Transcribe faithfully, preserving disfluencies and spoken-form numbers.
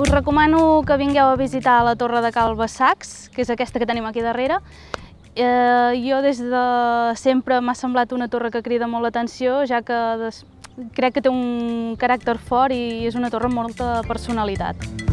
Us recomano que vingueu a visitar la Torre de Cal Bassacs, que és aquesta que tenim aquí darrere. Eh, jo des de sempre m'ha semblat una torre que crida molt l'atenció, ja que des... crec que té un caràcter fort i és una torre amb molta personalitat.